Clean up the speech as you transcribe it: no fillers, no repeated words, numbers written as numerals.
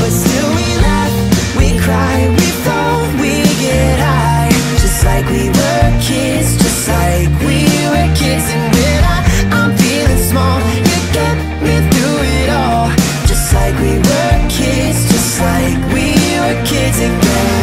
but still we laugh, we cry, we fall, we get high. Just like we were kids, just like we were kids. And when I'm feeling small, you get me through it all. Just like we were kids, just like we were kids again.